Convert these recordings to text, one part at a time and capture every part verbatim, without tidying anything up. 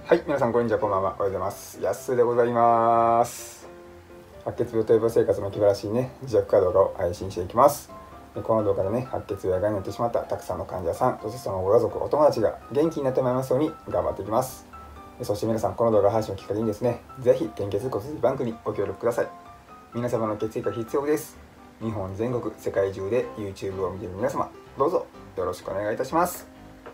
はい、皆さんこんにちは、こんばんは。おはようございます。やっすーでございます。白血病と予防生活の気晴らしいね、自宅から動画を配信していきます。この動画でね、白血病やがんになってしまったたくさんの患者さん、そしてそのご家族、お友達が元気になってまいりますように頑張っていきます。そして皆さん、この動画配信をきっかけにですね、ぜひ献血骨髄バンクにご協力ください。皆様の血液が必要です。日本全国、世界中で YouTube を見ている皆様、どうぞよろしくお願いいたします。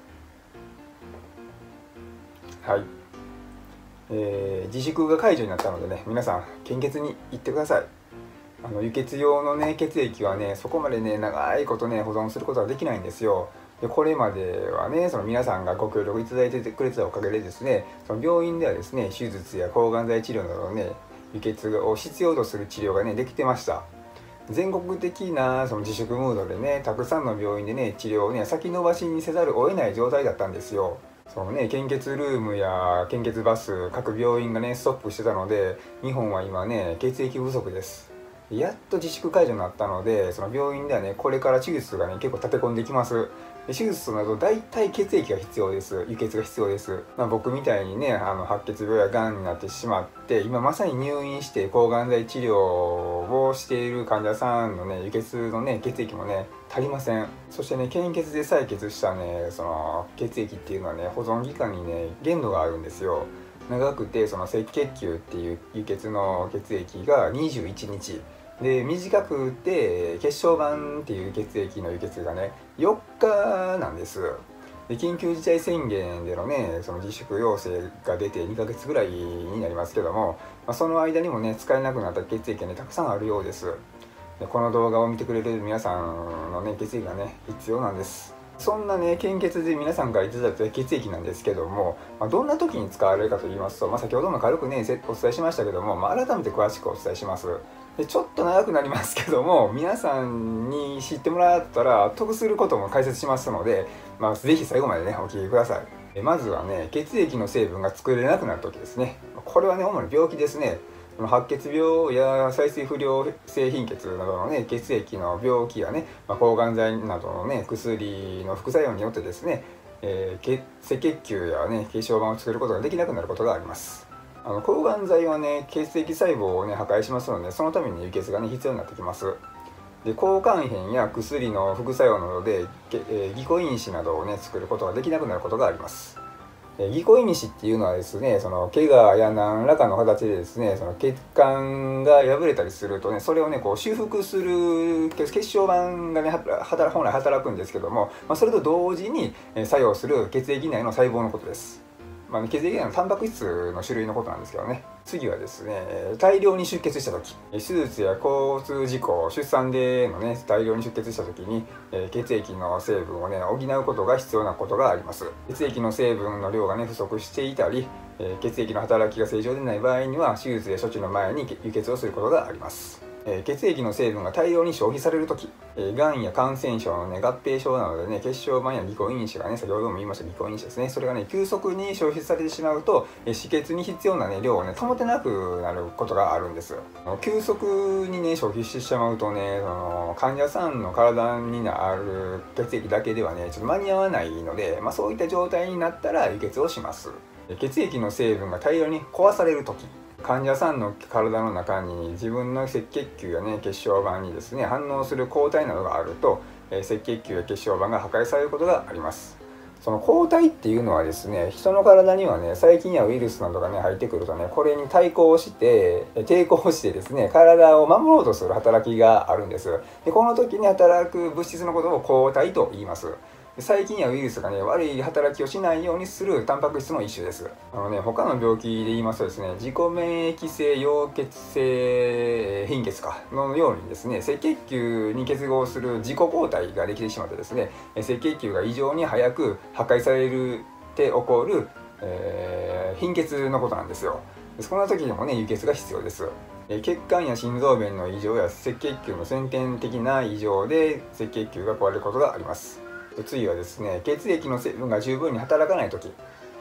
はい。えー、自粛が解除になったのでね、皆さん献血に行ってください。あの輸血用のね血液はね、そこまでね長いことね保存することができないんですよ。でこれまではね、その皆さんがご協力いただいてくれてたおかげでですね、その病院ではですね、手術や抗がん剤治療などのね輸血を必要とする治療がねできてました。全国的なその自粛ムードでね、たくさんの病院でね治療をね先延ばしにせざるを得ない状態だったんですよ。そのね、献血ルームや献血バス、各病院がねストップしてたので、日本は今ね血液不足です。やっと自粛解除になったので、その病院ではねこれから手術がね結構立て込んできます。で手術となると大体血液が必要です。輸血が必要です。まあ、僕みたいにね、あの白血病やがんになってしまって、今まさに入院して抗がん剤治療をしている患者さんのね輸血のね血液もね足りません。そしてね、献血で採血したねその血液っていうのはね、保存期間にね限度があるんですよ。長くてその赤血球っていう輸血の血液がにじゅういちにちで、短くて血小板っていう血液の輸血がねよっかなんです。で緊急事態宣言でのねその自粛要請が出てにかげつぐらいになりますけども、まあ、その間にもね使えなくなった血液がねたくさんあるようです。でこの動画を見てくれる皆さんのね血液がね必要なんです。そんなね献血で皆さんからいただいた血液なんですけども、まあ、どんな時に使われるかと言いますと、まあ、先ほども軽くねお伝えしましたけども、まあ、改めて詳しくお伝えします。でちょっと長くなりますけども、皆さんに知ってもらったら得することも解説しますので、まあ、ぜひ最後までねお聞きください。まずはね、血液の成分が作れなくなる時ですね。これはね主に病気ですね。白血病や細水不良性貧血などのね血液の病気やね、まあ、抗がん剤などのね薬の副作用によってですね、えー、赤血球やね血小板を作ることができなくなることがあります。あの抗がん剤はね血液細胞をね破壊しますので、そのために輸血がね必要になってきます。で交換片や薬の副作用などで、えー、ギコイン子などをね作ることができなくなることがあります。ギコイン子っていうのはですね、その怪我や何らかの形でですね、その血管が破れたりするとね、それをねこう修復する血小板がね働本来働くんですけども、まあ、それと同時に作用する血液内の細胞のことです。まあ、血液内のタンパク質の種類のことなんですけどね。次はですね、大量に出血した時、手術や交通事故、出産でのね大量に出血した時に血液の成分をね補うことが必要なことがあります。血液の成分の量がね不足していたり、血液の働きが正常でない場合には手術や処置の前に輸血をすることがあります。血液の成分が大量に消費されるとき、がんや感染症の、ね、合併症などでね、血小板やギコイン子がね、先ほども言いましたギコイン子ですね、それがね、急速に消費されてしまうと、止血に必要な、ね、量をね、保てなくなることがあるんです。急速にね、消費してしまうとね、その患者さんの体にある血液だけではね、ちょっと間に合わないので、まあ、そういった状態になったら輸血をします。血液の成分が大量に壊されるとき、患者さんの体の中に自分の赤血球やね血小板にですね反応する抗体などがあると、赤血球や血小板が破壊されることがあります。その抗体っていうのはですね、人の体にはね細菌やウイルスなどがね入ってくるとね、これに対抗して抵抗してですね体を守ろうとする働きがあるんです。でこの時に働く物質のことを抗体と言います。細菌やウイルスがね悪い働きをしないようにするタンパク質の一種です。あのね他の病気で言いますとですね、自己免疫性溶血性貧血かのようにですね、赤血球に結合する自己抗体ができてしまってですね、赤血球が異常に早く破壊されるって起こる、えー、貧血のことなんですよ。そんな時にもね輸血が必要です。血管や心臓弁の異常や赤血球の先天的な異常で赤血球が壊れることがあります。次はですね、血液の成分が十分に働かない時、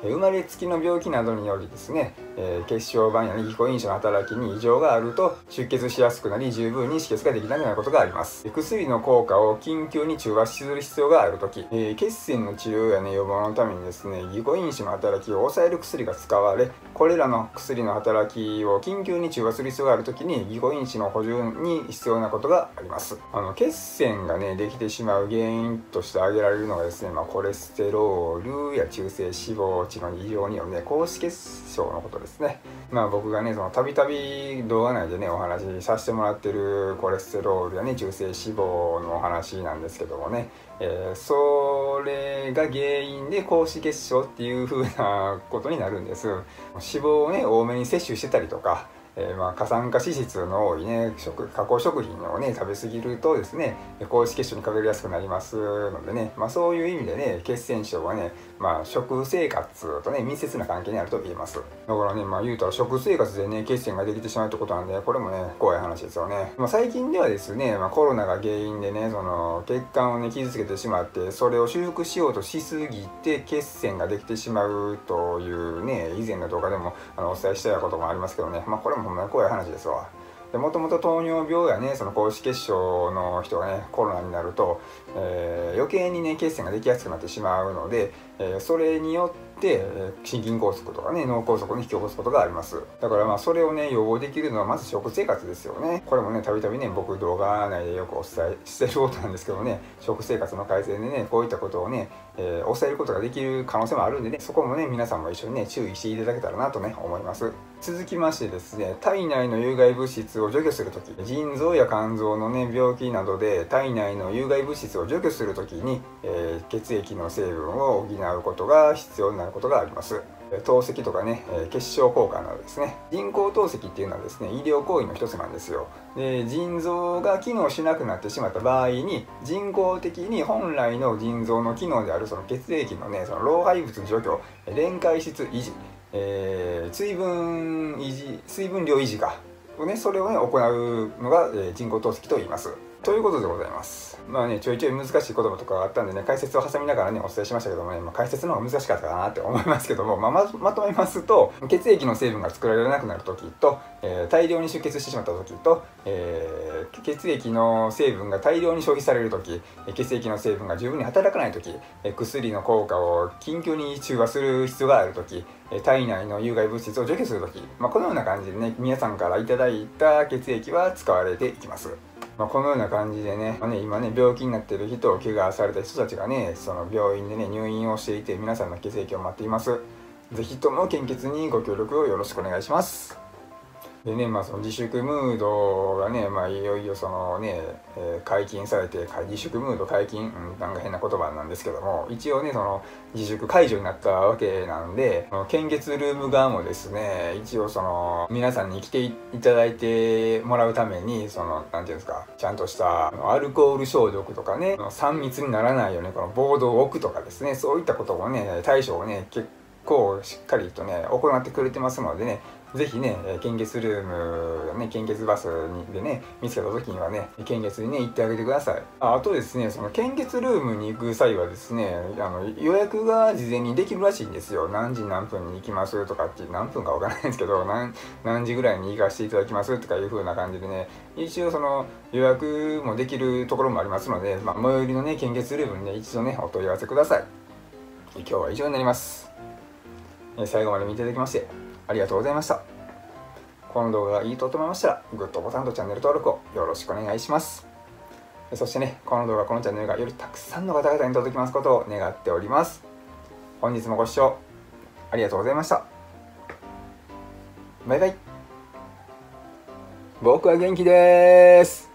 生まれつきの病気などによりですね、えー、血小板やギコ因子の働きに異常があると出血しやすくなり、十分に止血ができなくなることがあります。薬の効果を緊急に中和する必要があるとき、えー、血栓の治療や、ね、予防のためにですね、ギコ因子の働きを抑える薬が使われ、これらの薬の働きを緊急に中和する必要があるときにギコ因子の補充に必要なことがあります。あの血栓がねできてしまう原因として挙げられるのがですね、まあ、コレステロールや中性脂肪値の異常によるね高脂血症のことですね。まあ僕がねそのたびたび動画内でねお話しさせてもらってるコレステロールやね中性脂肪のお話なんですけどもね、えー、それが原因で高脂血症っていう風なことになるんです。脂肪をね多めに摂取してたりとか、えー、まあ過酸化脂質の多いね食加工食品をね食べ過ぎるとですね高脂血症にかかりやすくなりますのでね、まあ、そういう意味でね血栓症はね、まあ、食生活とね密接な関係にあると言えます。だからねまあ言うたら食生活でね血栓ができてしまうってことなんで、これもね怖い話ですよね。まあ、最近ではですね、まあ、コロナが原因でねその血管をね傷つけてしまって、それを修復しようとしすぎて血栓ができてしまうというね以前の動画でもあのお伝えしたようなこともありますけどね、まあこれもほんまに怖い話ですわ。でもともと糖尿病やねその高脂血症の人がねコロナになると、えー、余計にね血栓ができやすくなってしまうので、えー、それによって心筋梗塞とかね脳梗塞に引き起こすことがあります。だからまあそれをね予防できるのはまず食生活ですよね。これもねたびたびね僕動画内でよくお伝えしてることなんですけどね、食生活の改善でねこういったことをね、えー、抑えることができる可能性もあるんでね、そこもね皆さんも一緒にね注意していただけたらなとね思います。続きましてですね、体内の有害物質を除去するとき、腎臓や肝臓のね病気などで体内の有害物質を除去するときに、えー、血液の成分を補うことが必要になることがあります。透析とかね血小交換などですね、人工透析っていうのはですね医療行為の一つなんですよ。で腎臓が機能しなくなってしまった場合に人工的に本来の腎臓の機能であるその血液のねその老廃物除去、電解質維持、えー、水分維持水分量維持かをねそれをね行うのが、えー、人工透析と言います。ということでございます。まあねちょいちょい難しい言葉とかがあったんでね解説を挟みながらねお伝えしましたけどもね、まあ、解説の方が難しかったかなって思いますけども、まあ、ま, まとめますと血液の成分が作られなくなる時と、えー、大量に出血してしまった時と、えー、血液の成分が大量に消費される時、血液の成分が十分に働かない時、薬の効果を緊急に中和する必要がある時、体内の有害物質を除去する時、まあ、このような感じでね皆さんからいただいた血液は使われていきます。まあ、このような感じでね、まあ、ね今ね病気になっている人を怪我された人たちがねその病院でね入院をしていて皆さんの血液を待っています。是非とも献血にご協力をよろしくお願いします。でね、まあその自粛ムードがね、まあいよいよそのね、えー、解禁されて、自粛ムード解禁、うん、なんか変な言葉なんですけども、一応ね、その自粛解除になったわけなんで、献血ルーム側もですね、一応その皆さんに来ていただいてもらうために、その、なんていうんですか、ちゃんとしたアルコール消毒とかね、さん密にならないようにこのボードを置くとかですね、そういったことをね、対処をね、結構しっかりとね、行ってくれてますのでね、ぜひね、献血ルーム、ね、献血バスでね、見つけた時にはね、献血にね、行ってあげてください。あ, あとですね、その献血ルームに行く際はですね、あの予約が事前にできるらしいんですよ。何時何分に行きますとかって、何分かわからないんですけど、何, 何時ぐらいに行かせていただきますとかいう風な感じでね、一応その予約もできるところもありますので、まあ、最寄りのね、献血ルームにね、一度ね、お問い合わせください。今日は以上になります。最後まで見ていただきましてありがとうございました。この動画がいいと思いましたらグッドボタンとチャンネル登録をよろしくお願いします。そしてねこの動画このチャンネルがよりたくさんの方々に届きますことを願っております。本日もご視聴ありがとうございました。バイバイ。僕は元気です。